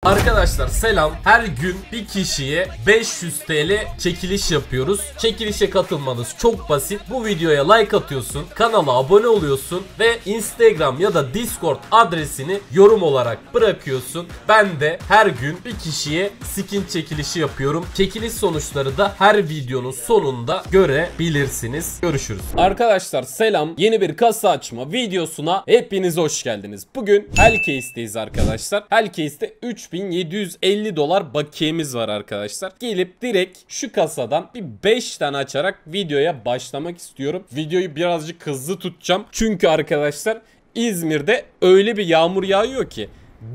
Arkadaşlar selam. Her gün bir kişiye 500 TL çekiliş yapıyoruz. Çekilişe katılmanız çok basit. Bu videoya like atıyorsun, kanala abone oluyorsun ve Instagram ya da Discord adresini yorum olarak bırakıyorsun. Ben de her gün bir kişiye skin çekilişi yapıyorum. Çekiliş sonuçları da her videonun sonunda görebilirsiniz. Görüşürüz. Arkadaşlar selam. Yeni bir kasa açma videosuna hepiniz hoş geldiniz. Bugün Hellcase'deyiz arkadaşlar. Hellcase'de 3750 dolar bakiyemiz var arkadaşlar. Gelip direkt şu kasadan bir 5 tane açarak videoya başlamak istiyorum. Videoyu birazcık hızlı tutacağım. Çünkü arkadaşlar İzmir'de öyle bir yağmur yağıyor ki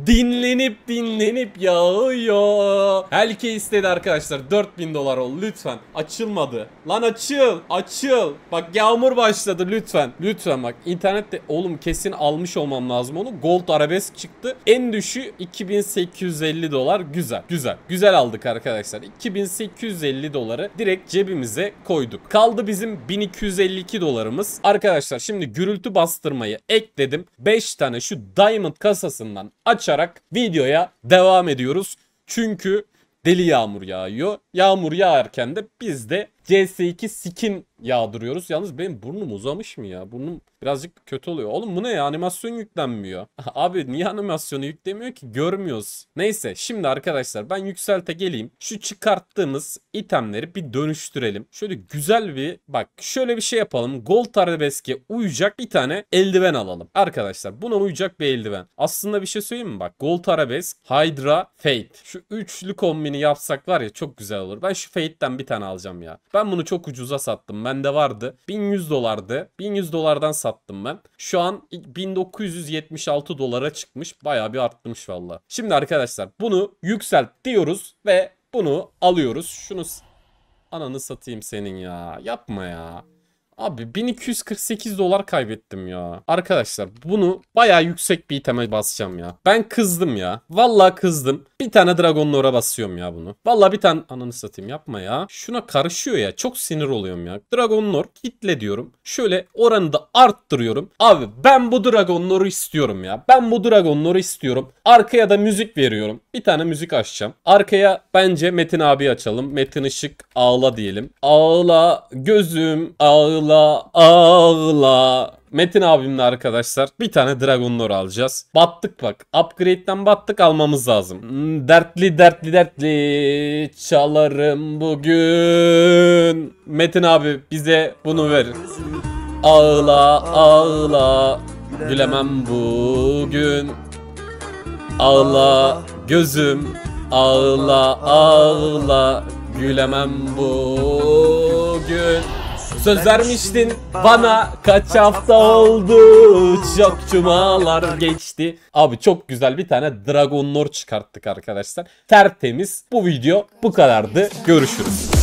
dinlenip yağıyor. Hellcase'de arkadaşlar 4000 dolar ol lütfen. Açılmadı. Lan açıl. Bak yağmur başladı lütfen bak. İnternette oğlum kesin almış olmam lazım onu. Gold arabesk çıktı. En düşüğü 2850 dolar. Güzel aldık arkadaşlar. 2850 doları direkt cebimize koyduk. Kaldı bizim 1252 dolarımız. Arkadaşlar şimdi gürültü bastırmayı ekledim. 5 tane şu Diamond kasasından açarak videoya devam ediyoruz. Çünkü deli yağmur yağıyor. Yağmur yağarken de biz de CS2 skin yağdırıyoruz. Yalnız benim burnum uzamış mı ya? Burnum birazcık kötü oluyor. Oğlum bu ne ya? Animasyon yüklenmiyor. Abi niye animasyonu yüklemiyor ki? Görmüyoruz. Neyse şimdi arkadaşlar ben yükselte geleyim. Şu çıkarttığımız itemleri bir dönüştürelim. Şöyle güzel bir bak şöyle bir şey yapalım. Gold arabeske uyacak bir tane eldiven alalım. Arkadaşlar buna uyacak bir eldiven. Aslında bir şey söyleyeyim mi? Bak Gold arabesk, Hydra, Fate. Şu üçlü kombini yapsak var ya çok güzel olur. Ben şu Fate'den bir tane alacağım ya. Ben bunu çok ucuza sattım. Bende vardı. 1100 dolardı. 1100 dolardan sattım ben. Şu an 1976 dolara çıkmış. Bayağı bir artmış valla. Şimdi arkadaşlar bunu yükselt diyoruz ve bunu alıyoruz. Şunu ananı satayım senin ya. Yapma ya. Abi 1248 dolar kaybettim ya. Arkadaşlar bunu bayağı yüksek bir iteme basacağım ya. Ben kızdım ya. Vallahi kızdım. Bir tane Dragon Lore'a basıyorum ya bunu. Vallahi bir tane ananı satayım yapma ya. Şuna karışıyor ya. Çok sinir oluyorum ya. Dragon Lore kitle diyorum. Şöyle oranı da arttırıyorum. Abi ben bu Dragon Lore'u istiyorum ya. Arkaya da müzik veriyorum. Bir tane müzik açacağım. Arkaya bence Metin abi açalım. Metin Işık ağla diyelim. Ağla gözüm ağla. Ağla. Metin abimle arkadaşlar bir tane Dragon Lore alacağız. Battık bak. Upgrade'den battık almamız lazım. Dertli çalarım bugün. Metin abi bize bunu ver. Ağla gülemem bugün. Ağla gözüm ağla gülemem bugün. Söz vermiştin bana kaç hafta oldu, çok cumalar geçti. Abi çok güzel bir tane Dragon Lore çıkarttık arkadaşlar. Tertemiz. Bu video bu kadardı. Görüşürüz.